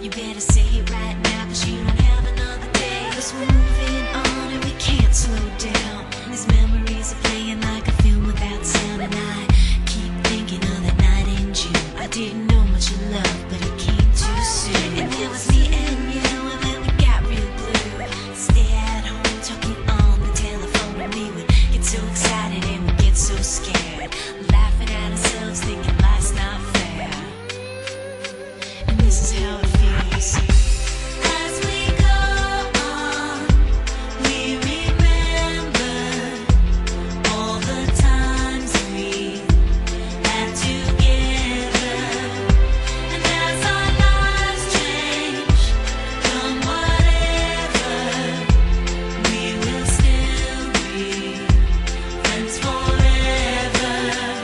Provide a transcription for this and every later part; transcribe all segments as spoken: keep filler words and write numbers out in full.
You better say it right now, cause you don't have another day. Cause we're moving on and we can't slow down. These memories are playing like a film without sound. And I keep thinking of that night in June. I didn't know much of love, but it came too soon. And there was me and you, and then we got real blue. Stay at home talking on the telephone, and we would get so excited and we'd get so scared, laughing at ourselves, thinking life's not fair. And this is how it feels. As we go on, we remember all the times we had together. And as our lives change from whatever, we will still be friends forever.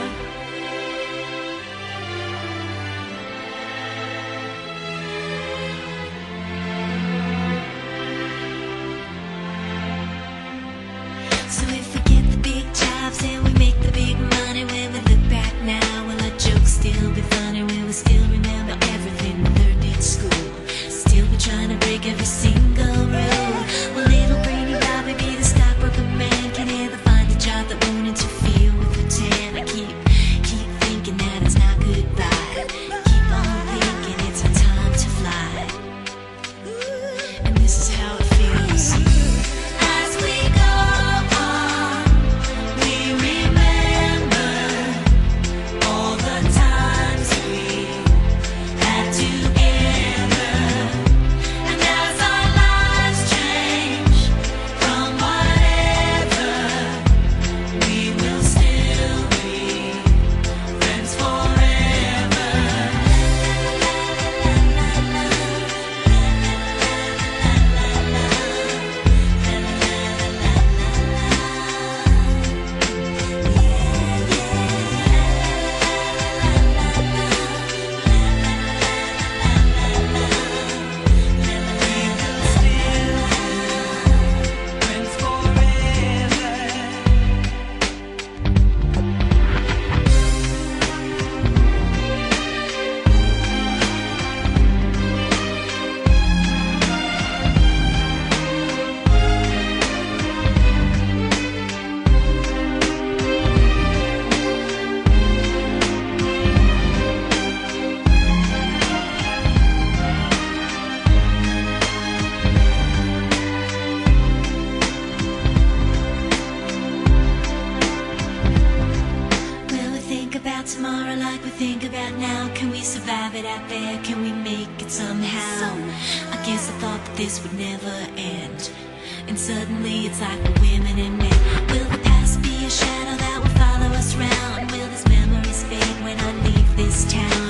So if we get the big jobs and we make the big money, when we look back now, will our jokes still be funny? Will we still remember everything we learned in school? Still be trying to break every single rule? Will little brainy Bobby be the stockbroker man? Can he ever find a job that won't interfere with the tan? I keep, keep thinking that it's not goodbye. Keep on thinking it's our time to fly. And this is how it feels. As we go on, we remember all the times we had together. And as our lives change from whatever, we will still be friends forever. Friends forever. Will we think about tomorrow like we think about now? Can we survive it out there? Can we make it somehow? I guess I thought that this would never end, and suddenly it's like we're women and men. Will the past be a shadow that will follow us round? Will these memories fade when I leave this town?